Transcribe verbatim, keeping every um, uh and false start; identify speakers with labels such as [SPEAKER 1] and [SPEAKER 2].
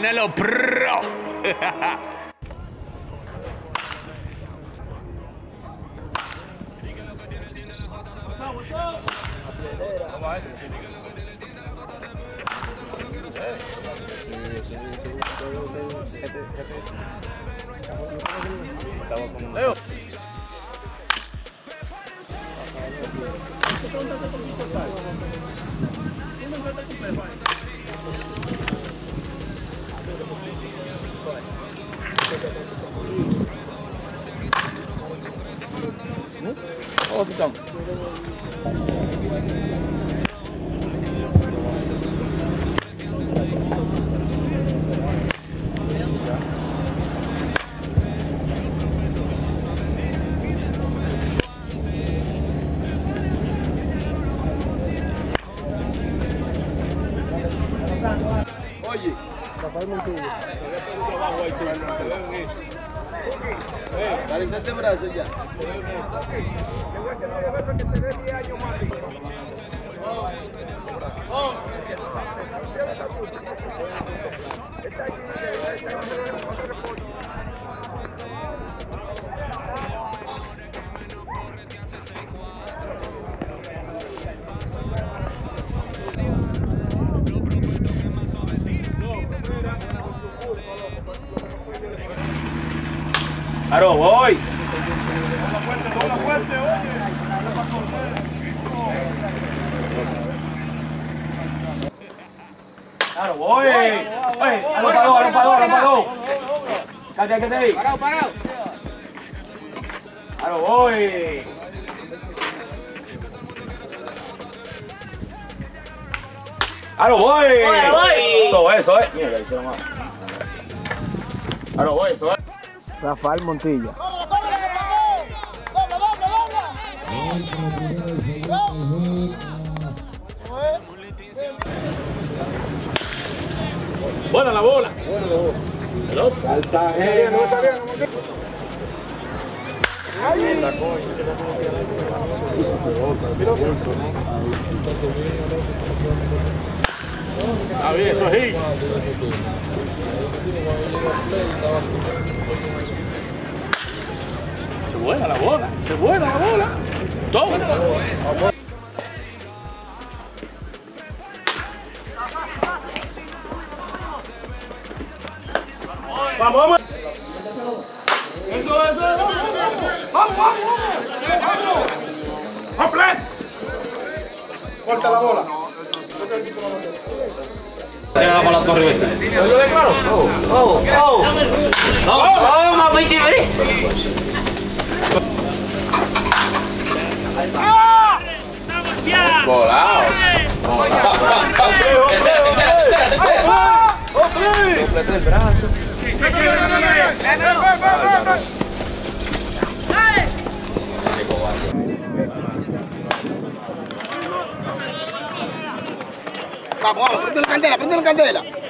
[SPEAKER 1] Canelo Pro.
[SPEAKER 2] Leo. Oh, pitón. Oye, Rafael Montilla. Eh, dale este brazo ya. Claro, voy. Claro, voy. Oye, a los pagos, a los pagos, a los pagos. Cállate, cállate ahí. Parado, parado. Claro, voy. Claro, voy. Eso es, eso es. Mira, ahí se lo más. Claro, voy, eso es.
[SPEAKER 3] Rafael Montilla.
[SPEAKER 2] Buena la bola.
[SPEAKER 3] Buena la bola.
[SPEAKER 2] Pelota.
[SPEAKER 3] Cartagena. Ahí.
[SPEAKER 2] Ah, bien, eso es hit. Se buena la bola, se buena la bola. Toma. Vamos, vamos. Eso, eso, vamos, vamos, vamos. Completo. Corta la bola.
[SPEAKER 4] Tiene la bola por arriba.
[SPEAKER 2] ¿Yo le claro?
[SPEAKER 4] Oh, oh, oh. Toma, pinche fri. Volado. Tercera, tercera, tercera, tercera.
[SPEAKER 3] Completé el brazo.
[SPEAKER 4] Vamos, vamos, prende la candela, prende la candela.